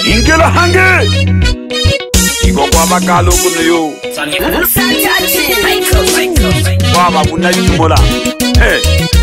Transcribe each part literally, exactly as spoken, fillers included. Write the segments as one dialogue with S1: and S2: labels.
S1: ingela hange iko kwaba kaloku neyo kwaba kunayimola hey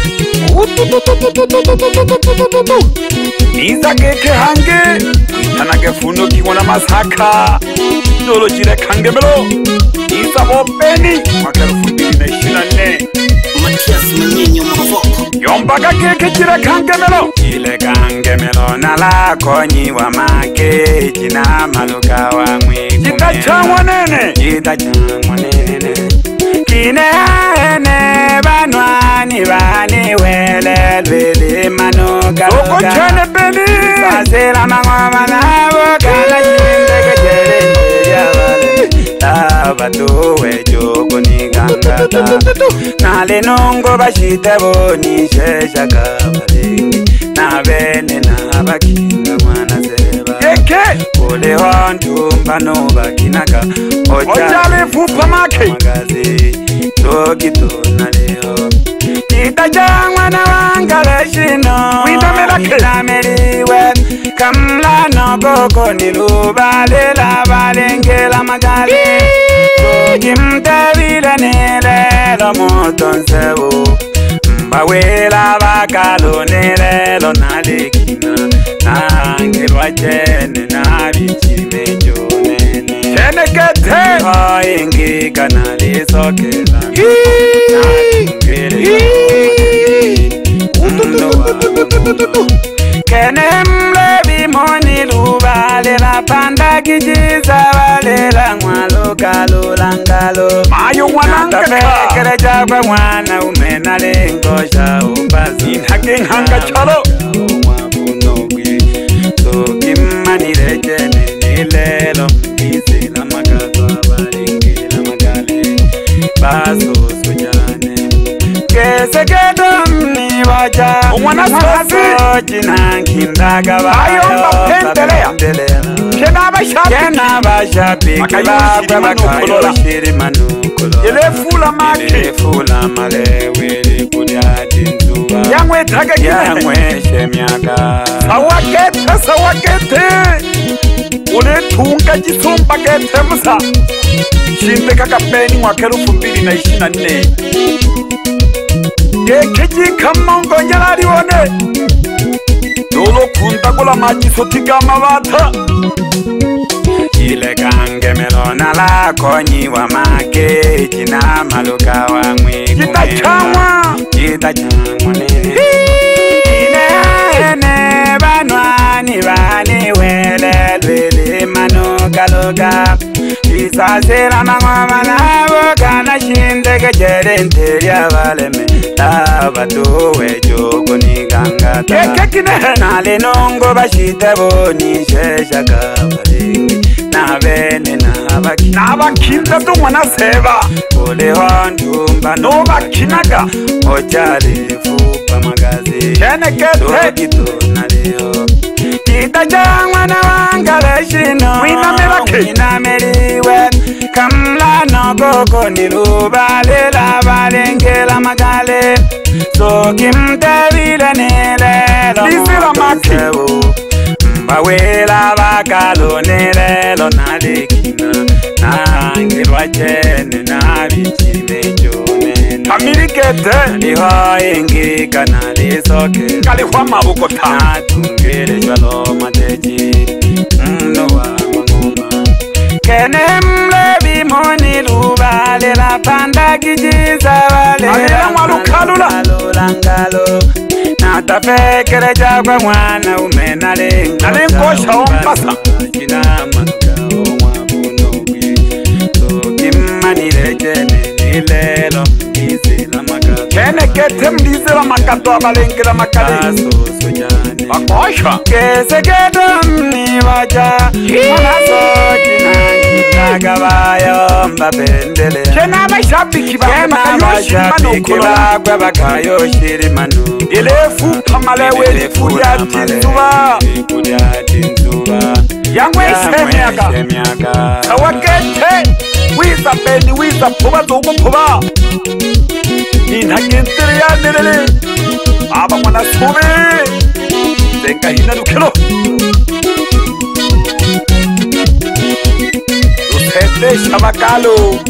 S1: Niza keke hange Tanake funo kiwana masaka Nolo jire kange melo Niza bopeni Makarufu mbili na ishina ne
S2: Matias Mnyenyo Mavoko
S1: Yombaka keke jire kange melo Jile kange melo Nala konyi wa make Jina maluka wa mwiku Jita changwa nene Jita changwa nene Kine haene Banwani bani wele Lwele manu kaluka Soko chene beni Sasila mangoma na Bokala shinde kejere Njeri Tabatu wejogo ni gangata Nale nungo bashite boni Shesha kabalingi Na bene na bakinga mwana seba Yeke Kule hontu mbano bakinaka Ojale fupa make Magazi Toki tunaleo Kita jangwa na wangale shino Winameriwe Kamla no koko niluba Lela balengela magali Jimtevile nilelo mutonsebu Mbawela bakalo nilelo nalikina Nangilwa chene nabichimejo nene Chene kete Hoingi kanali sokela Nangile Kenemle bimoni luba Lela panda kijiza Walela mwalo kalo langalo Mayo wanangaka Kere jagwa mwana umena lengosha Ubazi Inhake nhanga chalo Sokimani lejene nilelo Mbizila makatwa balingila magali Baso sujane Kese kedomni waja Umwana sasi Jinankindaga bayo Ayomba pendelea Kena bashapi Kena bashapi Kibabwa bakayo shiri manukolo Ile fula maki Ile fula male Wili kudiati nzuwa Yangwe taga kine Yangwe shemyaga Sawakete sawakete Ule tunga jisumba kete musa Shinde kakapeni mwakerufu mbili na ishina nne Yekeji kamongo nyalari one Dolo kuntakula majiso tiga mawata Ile kange melona la konyi wa make Jina maluka wa mwiku Jita changwa Jita changwa nene Ine haene Banwani bani wele Lwele manuka luka Isasila mangoma na Bokala shinde kejere Nteria baleme Tabatu wejogo ni gangata Keke kine Nale nungo bashite boni Shesha kabalingi Na bene na bakina Na bakinda dumwana seba Kule hontu mbano bakinaga Ojale fupa magazi Kene kete Toki tunaleo Kita jangwa na wangale shino Winamelake Winameriwe Kamla no koko niluba Lela balengela magale Sokimtevile nilelo Lisila maki Mbawela bakalo nilelo nalikina Nangilwa chene nabichimejo nene Kamirikete Liho ingi kanali soke Kalihwa mabukota Natungile shwalo mateji Mno wa mangoma Kenemle bimoni luba Lela panda kijiza Walela malukalula Langalo Natafekele jagwa mwana umena lengosha Nalengosha ompasa Jina maluka omwabuno gwi Sokimani lejene nilelo Mbizila makato Kene kete mbizila makato abalengila makale Baso sujane Bakosha Kese kedomni waja Mwana sojina Nkitaga bayo mbapendele Kena bashabiki bakwa bakayo shiri manu Ile fupa malewe Ile kudati nzuba Kudati nzuba Yangwe shemyaga Sawakete Wiza beni wiza puba zugu puba Ninhagintiri ya nirele Aba mwana sube Zenga hina nukelo shabakalo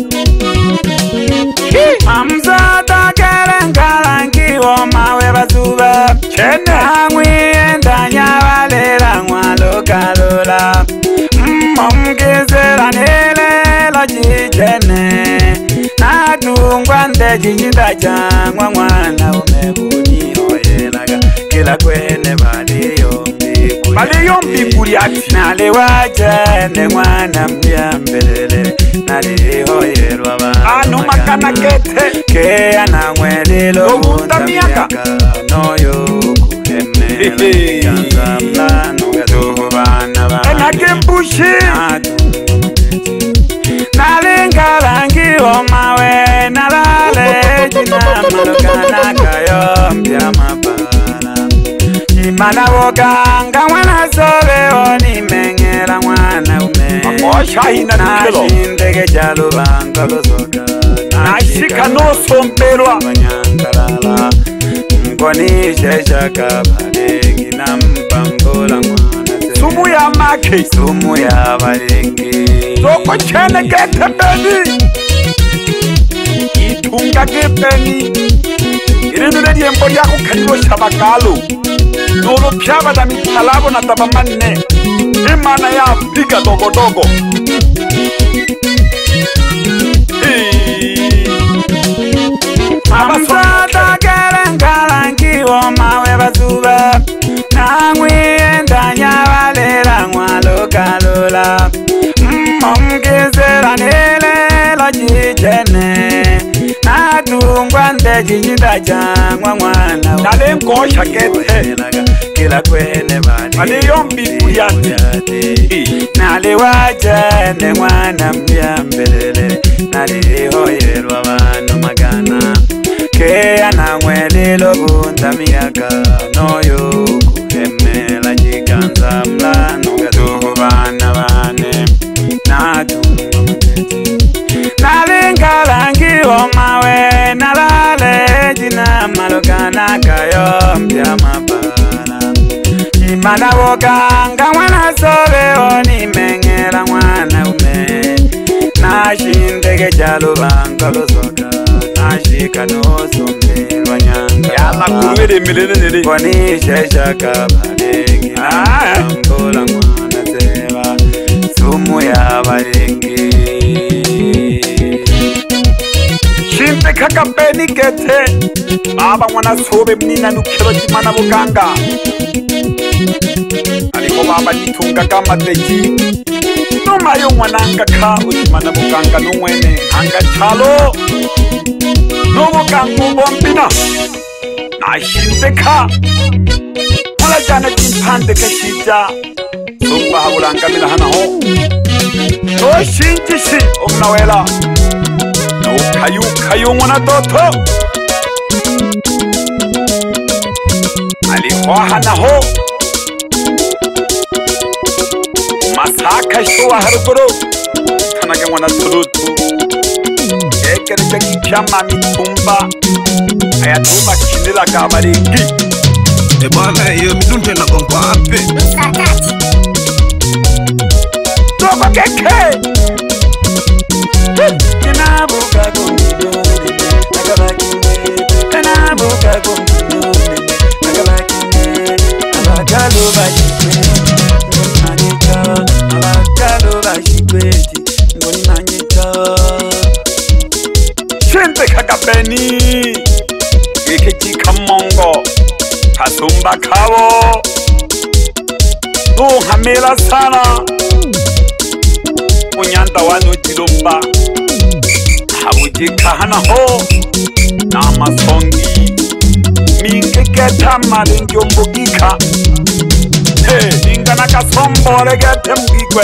S1: Mamzata kerengalangi wo mawe bazuba Chene Angwi endanya valera ngwalo kalula Mumgizera nile loji chene Natungwa ndeji nyinda changwa mwana umebuni oyelaga Kila kwene bali yombi Bali yombi kuri ati Nale wachene mwana mbiambelele Nale hoyerwa ba Anu makana kete Kea na mwelilo Obunda miyaka Noyo kuhemela Yanza mlano Gaduhu bana bana Enake mbushi Nalingalangi omawe Nalale jina malukana kayombya mapala Imana wokanga mwana sobe oni mengera mwana ume Makosha hina nukelo Nashindege jalo banga losoka Nashika no sompelwa Wanyangalala Mkoni sheshaka balengi na mpambola mwana Sumu ya maki Sumu ya balengi Soko chene kete beni Itunga kepeni Irinule diembo yako kanibo shabakalo Nolo pyaba da mitalabo na tabamane Imana ya piga dogo dogo Mamzata kerengalangi wo mawe bazuba Nangwi endanya valera ngwalo kalula Mumgizera nile loji chene Natungwa ndeji nyinda changwa mwana Nale mkosha kete Kila kwene bali Bali yombi kuyate Nale wachene mwana mbiambelele Nale hoyerwa bano magana Kea na mwelilo bunda miyaka Noyo kuhemela jikanza mlano Gaduhu bana bane Natunga mtete Nalingalangi omawe Nalale jina malukana kayombya mapala Imana wokanga mwana sobe oni mengera mwana ume Nashindege jalo banga losoka Nashika no sombelwa nyanga Yala kuruwele milene nili Kwani sheshaka balengi Na mbola mwana seva Sumu ya balengi Shimpe kaka beni kete Baba mwana sobe mnina nukero jimana buganga Aliko baba nitunga kama teji Numa yo mwananga ka ujimana buganga numwene Hanga chalo Nubu kangu bombina Na shimpe ka Mula jana jimpande keshija Sumba habulanga mina hana ho No shinjishi omnawela No kayu kayu mwana toto Aliho hana ho Masaka shuwa haruguru Kanage mwana tulutu Ekere jeki kyama mitumba Ayatuma kinila kabaringi
S3: Ebana iyo mitunte na gongo ape
S4: Misakati
S1: Dogo keke Kinabuka kumidone Nakabakine Kinabuka kumidone Nakabakine Abakalo bashikwe Ngoni manyika Abakalo bashikwe Ngoni manyika Shente kakapeni Ikeki kamongo Kasumba kabo Nuhamela sana Unyanda wano jilomba Habujika hana ho Namasongi Mingeketa malinjo mbugika He, ningana kasombo regete mgikwe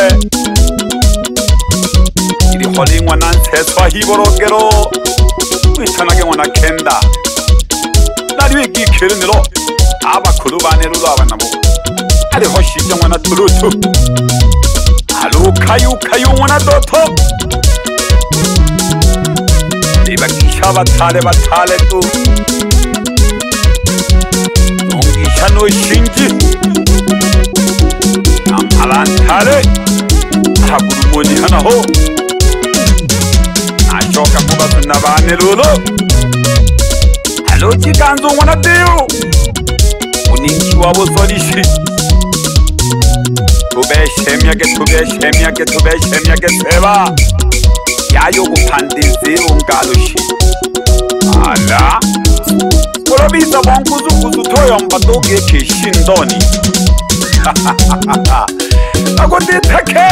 S1: Ili holi mwana nseswa hiborogero Witanage mwana kenda Nariwe gikere nilo Abakuru banerulo abanabo Ali hoshija mwana tulutu Alu kayu kayu mwana doto Ibakisha batale batale tu Nongisha no shinji Amhalantale Haburu moni hana ho shoka kuba tunabane lolo alo chikanzo mwana deo uninki wabo solishi tubeshemya ke tubeshemya ke tubeshemya ke seba yayo kuphandizira ungaloshi ala Korobisa bonkuzu kuzu toyo mbatoge kishindoni Agote take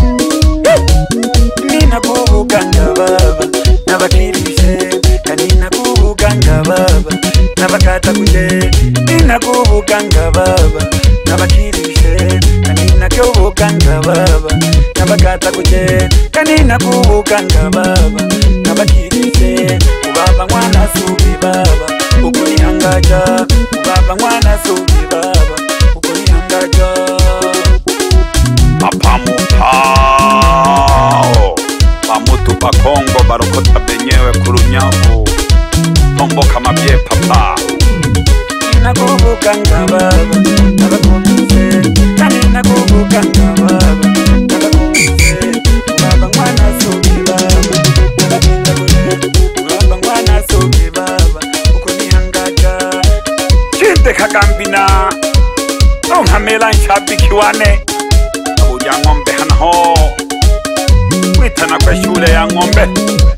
S1: Nina kubukanga baba Nabakirishe Kanina kubukanga baba Nabakata kuje Nina kubukanga baba Nabakirishe Kanina kubukanga baba Nabakata kuje Kanina kubukanga baba Nabakirishe Ubaba mwana subi baba Ukuni hangaja Ubaba mwana subi baba Ukuni hangaja Papa mupao Pamutu pa Kongo barokota benyewe kurunyavu Tombo kama bie papa Nakubukanga baba Nabakumise Kani nakubukanga baba Nabakumise Ubaba mwana subi baba Nabakita kule Ubaba mwana subi baba Ukuni hangaja Chinte kakambina Nongamela nshabiki wane ya ngombe hana ho Witana kwa shule ya ngombe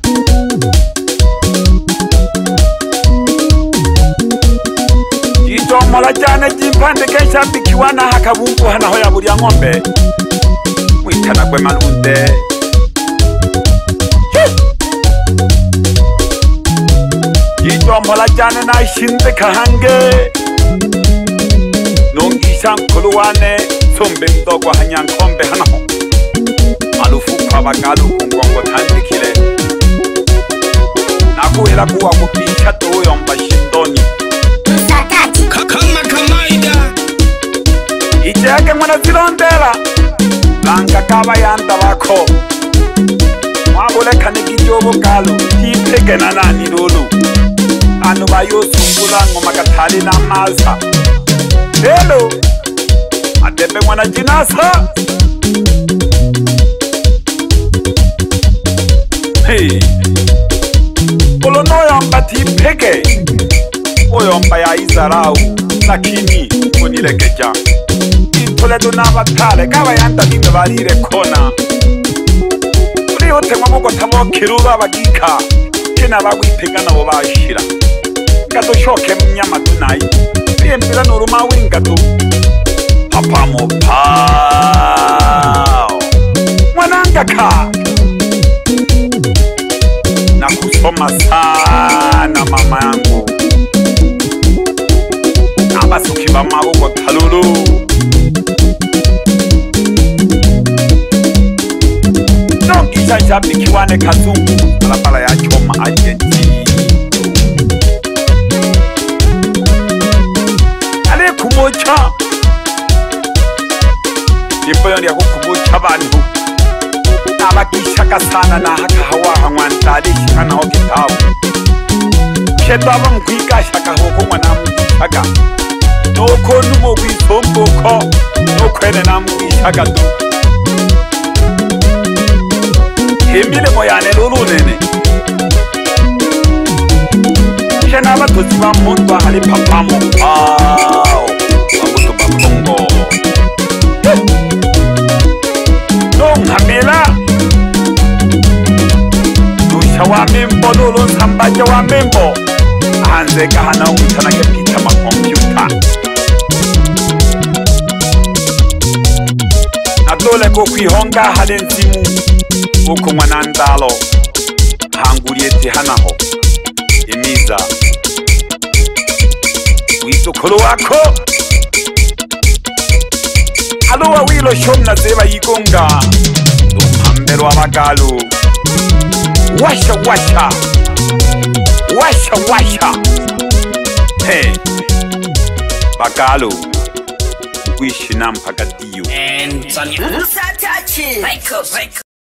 S1: Jito mola jane jimpande kesha bikiwana haka wungu hana ho ya buri ya ngombe Witana kwa malunde Jito mola jane na ishinde kahange Nongisha mkuluwane Sombe mdogo hanyankombe hanaho Alufu kwa bagalu kungongo tandikile Nakuhela kuwa kupisha tuyo mbashindoni
S2: Msakati Kakama kamaida
S1: Ijeke mwana zilondela Langa kaba yanda wako Mwabule kanikijobo kalu Kipeke na nani lulu Anu bayo sungula ngomakatali na maza Hello Adebe mwana jinasa Hey Olono yamba tipeke Oyomba ya izarau Lakini unilekeja Itoledo na batale Kawa yanda bimbe balire kona Uli yote mwamuko tamo kirura bagika Kina bagwipega na wabashira Gato shoke mnyama tunai Piempira nuruma wingatu Papa mopao Mwanangaka Na kusoma sana mama yangu Nabasuki ba mabuko talulu Nongisha shabiki wane kazungu Alabala ya choma agenti Ale kumocha Nipo yondi ya kukubucha abantu Nabakishaka sana na haka hawaha mwantalishi hana ho kitabu Sheto aba mkwikashaka hoko mwana mwishaka Noko numo kwisombuko Nokwene na mwishaka tu Himile moyane lulu nene Shena abatozi ba muntu ahali papa mopao Wabuto ba Kongo Nongamela Dusha wa mimbo lulu sambaja wa mimbo Anze kahana umtana ke pita ma kompyuta Nadole ko kwihonga hale nsimu Uko mwanandalo Hangurieti hanaho Imiza Wisukulu wako Aluwa wilo shomna zeba yigonga Lumpambero abagalu Washa washa Washa washa Hey Bagalu Wishi nampaka diyo
S2: And Tanya Msatachi Michael Michael